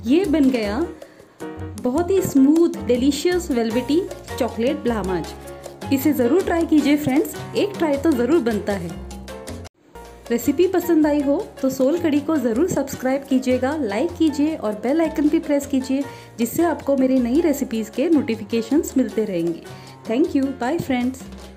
ये बन गया बहुत ही smooth delicious velvety chocolate blancmange. इसे ज़रूर ट्राई कीजिए फ्रेंड्स, एक ट्राई तो ज़रूर बनता है। रेसिपी पसंद आई हो तो सोल कड़ी को ज़रूर सब्सक्राइब कीजिएगा, लाइक कीजिए और बेल आइकन भी प्रेस कीजिए, जिससे आपको मेरी नई रेसिपीज़ के नोटिफिकेशंस मिलते रहेंगे। Thank you, bye friends.